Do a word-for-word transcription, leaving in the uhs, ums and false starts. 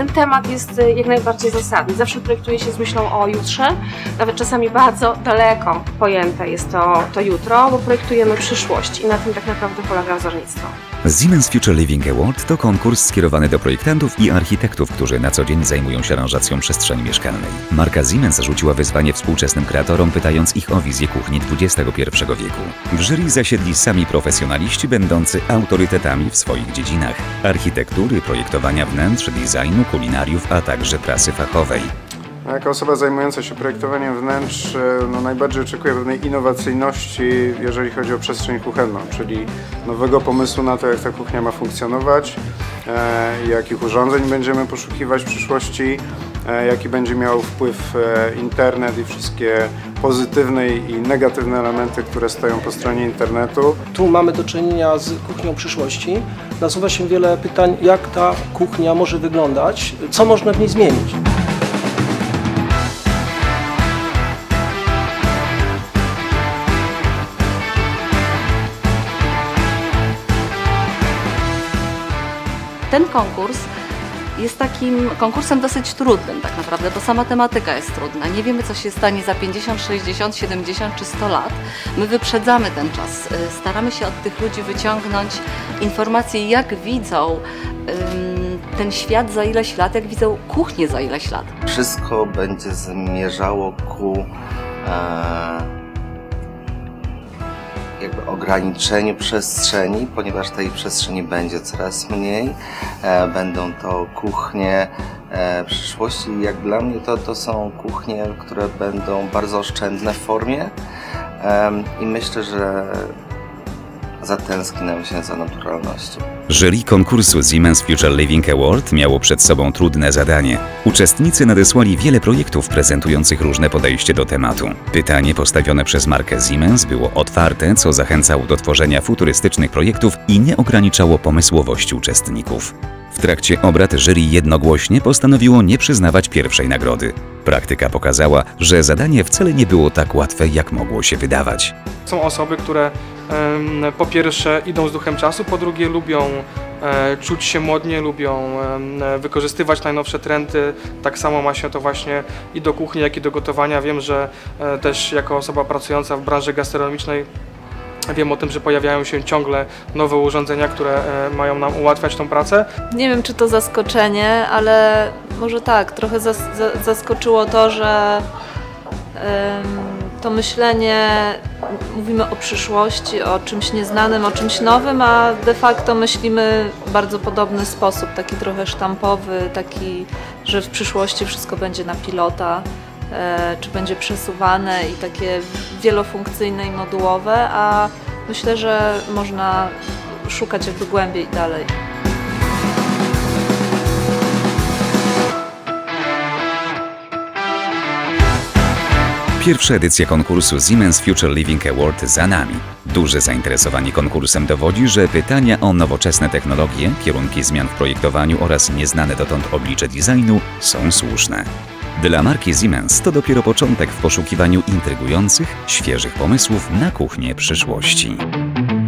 temat jest jak najbardziej zasadny. Zawsze projektuje się z myślą o jutrze, nawet czasami bardzo daleko pojęte jest to, to jutro, bo projektujemy przyszłość i na tym tak naprawdę polega wzornictwo. Siemens Future Living Award to konkurs skierowany do projektantów i architektów, którzy na co dzień zajmują się aranżacją przestrzeni mieszkalnej. Marka Siemens rzuciła wyzwanie współczesnym kreatorom, pytając ich o wizję kuchni dwudziestego pierwszego wieku. W jury zasiedli sami profesjonaliści będący autorytetami w swoich dziedzinach: architektury, projektowania wnętrz, designu, kulinariów, a także prasy fachowej. Jako osoba zajmująca się projektowaniem wnętrz, no najbardziej oczekuję pewnej innowacyjności, jeżeli chodzi o przestrzeń kuchenną, czyli nowego pomysłu na to, jak ta kuchnia ma funkcjonować, e, jakich urządzeń będziemy poszukiwać w przyszłości, e, jaki będzie miał wpływ e, internet i wszystkie pozytywne i negatywne elementy, które stoją po stronie internetu. Tu mamy do czynienia z kuchnią przyszłości. Nasuwa się wiele pytań, jak ta kuchnia może wyglądać, co można w niej zmienić. Ten konkurs jest takim konkursem dosyć trudnym tak naprawdę, bo sama tematyka jest trudna. Nie wiemy, co się stanie za pięćdziesiąt, sześćdziesiąt, siedemdziesiąt czy sto lat. My wyprzedzamy ten czas. Staramy się od tych ludzi wyciągnąć informacje, jak widzą um, ten świat za ileś lat, jak widzą kuchnię za ileś lat. Wszystko będzie zmierzało ku e, jakby ograniczeniu przestrzeni, ponieważ tej przestrzeni będzie coraz mniej. E, będą to kuchnie e, przyszłości. Jak dla mnie to, to są kuchnie, które będą bardzo oszczędne w formie e, i myślę, że zatęsknię się za naturalnością. Jury konkursu Siemens Future Living Award miało przed sobą trudne zadanie. Uczestnicy nadesłali wiele projektów prezentujących różne podejście do tematu. Pytanie postawione przez markę Siemens było otwarte, co zachęcało do tworzenia futurystycznych projektów i nie ograniczało pomysłowości uczestników. W trakcie obrad jury jednogłośnie postanowiło nie przyznawać pierwszej nagrody. Praktyka pokazała, że zadanie wcale nie było tak łatwe, jak mogło się wydawać. Są osoby, które po pierwsze idą z duchem czasu, po drugie lubią czuć się modnie, lubią wykorzystywać najnowsze trendy. Tak samo ma się to właśnie i do kuchni, jak i do gotowania. Wiem, że też jako osoba pracująca w branży gastronomicznej wiem o tym, że pojawiają się ciągle nowe urządzenia, które mają nam ułatwiać tą pracę. Nie wiem, czy to zaskoczenie, ale może tak, trochę zas zaskoczyło to, że to myślenie, mówimy o przyszłości, o czymś nieznanym, o czymś nowym, a de facto myślimy w bardzo podobny sposób, taki trochę sztampowy, taki, że w przyszłości wszystko będzie na pilota, czy będzie przesuwane i takie wielofunkcyjne i modułowe, a myślę, że można szukać jakby głębiej dalej. Pierwsza edycja konkursu Siemens Future Living Award za nami. Duże zainteresowanie konkursem dowodzi, że pytania o nowoczesne technologie, kierunki zmian w projektowaniu oraz nieznane dotąd oblicze designu są słuszne. Dla marki Siemens to dopiero początek w poszukiwaniu intrygujących, świeżych pomysłów na kuchnię przyszłości.